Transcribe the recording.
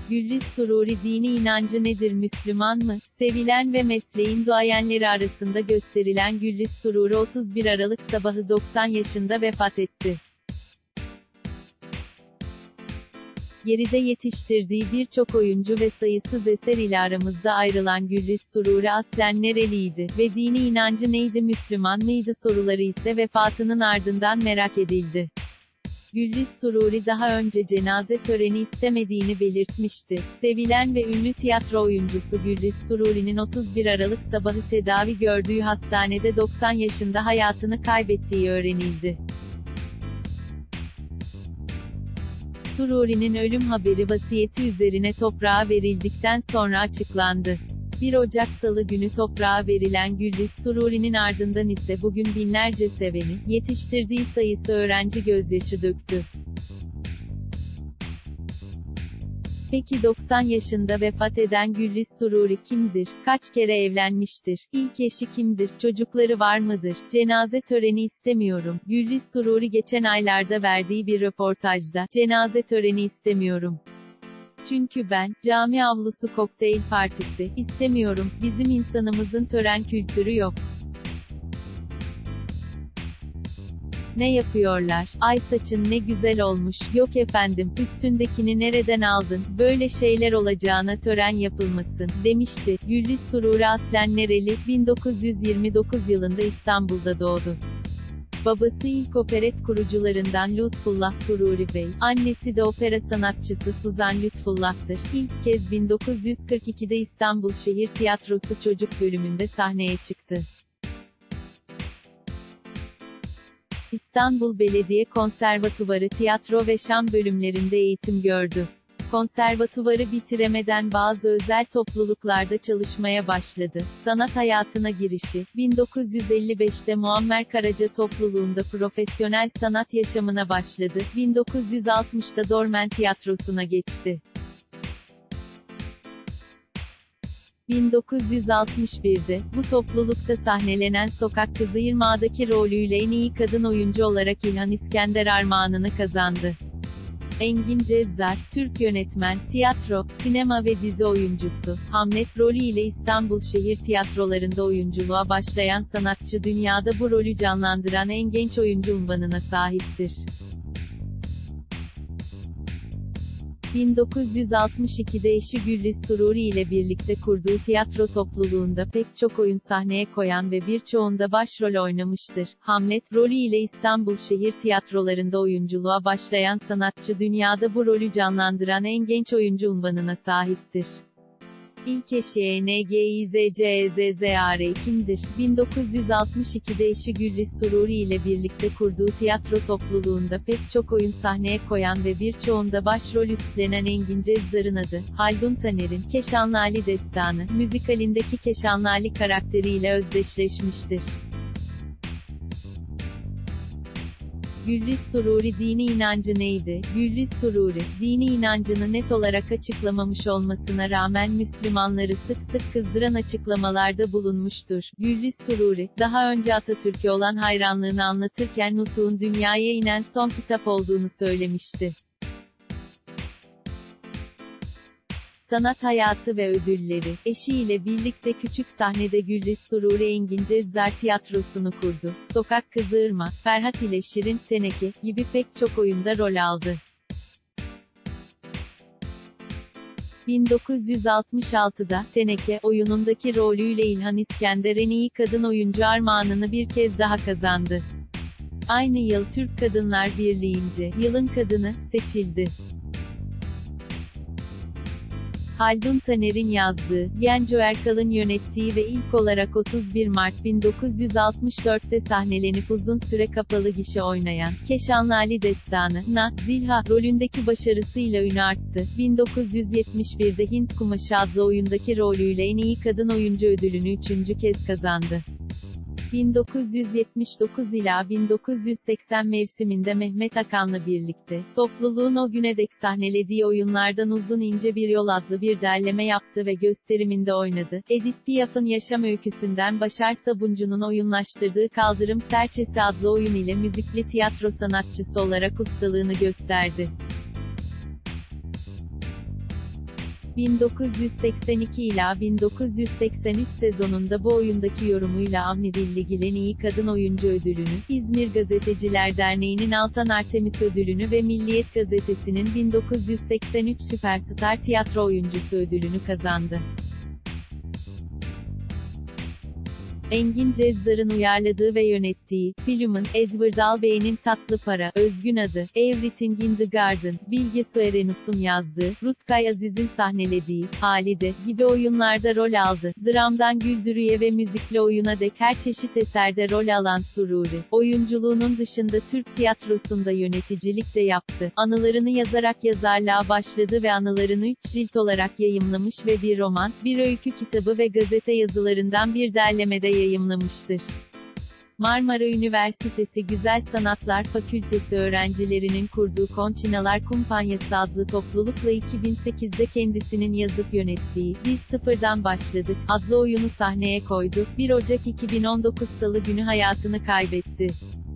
Güliz Sururi dini inancı nedir, Müslüman mı? Sevilen ve mesleğin duayenleri arasında gösterilen Güliz Sururi 31 Aralık sabahı 90 yaşında vefat etti. Geride yetiştirdiği birçok oyuncu ve sayısız eser ile aramızda ayrılan Güliz Sururi aslen nereliydi ve dini inancı neydi, Müslüman mıydı soruları ise vefatının ardından merak edildi. Güliz Sururi daha önce cenaze töreni istemediğini belirtmişti. Sevilen ve ünlü tiyatro oyuncusu Güliz Sururi'nin 31 Aralık sabahı tedavi gördüğü hastanede 90 yaşında hayatını kaybettiği öğrenildi. Sururi'nin ölüm haberi vasiyeti üzerine toprağa verildikten sonra açıklandı. 1 Ocak Salı günü toprağa verilen Güliz Sururi'nin ardından ise bugün binlerce seveni, yetiştirdiği sayısı öğrenci gözyaşı döktü. Peki 90 yaşında vefat eden Güliz Sururi kimdir? Kaç kere evlenmiştir? İlk eşi kimdir? Çocukları var mıdır? Cenaze töreni istemiyorum. Güliz Sururi geçen aylarda verdiği bir röportajda, cenaze töreni istemiyorum. Çünkü ben, cami avlusu kokteyl partisi, istemiyorum, bizim insanımızın tören kültürü yok. Ne yapıyorlar? Ay saçın ne güzel olmuş, yok efendim, üstündekini nereden aldın, böyle şeyler olacağına tören yapılmasın, demişti. Güliz Sururi aslen nereli? 1929 yılında İstanbul'da doğdu. Babası ilk operet kurucularından Lütfullah Sururi Bey, annesi de opera sanatçısı Suzan Lütfullah'tır. İlk kez 1942'de İstanbul Şehir Tiyatrosu Çocuk bölümünde sahneye çıktı. İstanbul Belediye Konservatuvarı Tiyatro ve Şan bölümlerinde eğitim gördü. Konservatuvarı bitiremeden bazı özel topluluklarda çalışmaya başladı. Sanat hayatına girişi, 1955'te Muammer Karaca topluluğunda profesyonel sanat yaşamına başladı. 1960'da Dormen Tiyatrosu'na geçti. 1961'de, bu toplulukta sahnelenen Sokak Kızı Irmağı'daki rolüyle en iyi kadın oyuncu olarak İlhan İskender armağanını kazandı. Engin Cezzar, Türk yönetmen, tiyatro, sinema ve dizi oyuncusu, Hamlet rolü ile İstanbul şehir tiyatrolarında oyunculuğa başlayan sanatçı dünyada bu rolü canlandıran en genç oyuncu unvanına sahiptir. 1962'de eşi Güliz Sururi ile birlikte kurduğu tiyatro topluluğunda pek çok oyun sahneye koyan ve birçoğunda başrol oynamıştır. Hamlet rolü ile İstanbul şehir tiyatrolarında oyunculuğa başlayan sanatçı dünyada bu rolü canlandıran en genç oyuncu unvanına sahiptir. İlk eşi ENGİZCEZZAR kimdir? 1962'de eşi Güliz Sururi ile birlikte kurduğu tiyatro topluluğunda pek çok oyun sahneye koyan ve birçoğunda başrol üstlenen Engin Cezzar'ın adı, Haldun Taner'in Keşanlı Ali Destanı müzikalindeki Keşanlı Ali karakteriyle özdeşleşmiştir. Güliz Sururi dini inancı neydi? Güliz Sururi, dini inancını net olarak açıklamamış olmasına rağmen Müslümanları sık sık kızdıran açıklamalarda bulunmuştur. Güliz Sururi, daha önce Atatürk'e olan hayranlığını anlatırken Nutuk'un dünyaya inen son kitap olduğunu söylemişti. Sanat hayatı ve ödülleri, eşiyle birlikte küçük sahnede Güliz Sururi Engin Cezzar Tiyatrosu'nu kurdu. Sokak Kızı Irmak, Ferhat ile Şirin Teneke gibi pek çok oyunda rol aldı. 1966'da, Teneke, oyunundaki rolüyle İlhan İskender en iyi kadın oyuncu armağanını bir kez daha kazandı. Aynı yıl Türk Kadınlar Birliği'nce, Yılın Kadını, seçildi. Haldun Taner'in yazdığı, Genco Erkal'ın yönettiği ve ilk olarak 31 Mart 1964'te sahnelenip uzun süre kapalı gişe oynayan, Keşanlı Ali Destanı, Na, Zilha, rolündeki başarısıyla ünü arttı. 1971'de Hint Kumaşı adlı oyundaki rolüyle en iyi kadın oyuncu ödülünü 3. kez kazandı. 1979 ila 1980 mevsiminde Mehmet Akan'la birlikte, topluluğun o güne dek sahnelediği oyunlardan Uzun İnce Bir Yol adlı bir derleme yaptı ve gösteriminde oynadı. Edith Piaf'ın yaşam öyküsünden Başar Sabuncu'nun oyunlaştırdığı Kaldırım Serçesi adlı oyun ile müzikli tiyatro sanatçısı olarak ustalığını gösterdi. 1982 ila 1983 sezonunda bu oyundaki yorumuyla Avni Dilligil en iyi kadın oyuncu ödülünü, İzmir Gazeteciler Derneği'nin Altan Artemis ödülünü ve Milliyet Gazetesi'nin 1983 Süperstar Tiyatro Oyuncusu ödülünü kazandı. Engin Cezzar'ın uyarladığı ve yönettiği, filmin, Edward Albey'nin Tatlı Para, özgün adı, Everything in the Garden, Bilge Süerenus'un yazdığı, Rutkay Aziz'in sahnelediği, Halide, gibi oyunlarda rol aldı. Dramdan güldürüye ve müzikli oyuna dek her çeşit eserde rol alan Sururi, oyunculuğunun dışında Türk tiyatrosunda yöneticilik de yaptı. Anılarını yazarak yazarlığa başladı ve anılarını 3 cilt olarak yayımlamış ve bir roman, bir öykü kitabı ve gazete yazılarından bir derlemede yayımlamıştır. Marmara Üniversitesi Güzel Sanatlar Fakültesi öğrencilerinin kurduğu Konçinalar Kumpanyası adlı toplulukla 2008'de kendisinin yazıp yönettiği "Biz Sıfırdan Başladık" adlı oyunu sahneye koydu. 1 Ocak 2019 Salı günü hayatını kaybetti.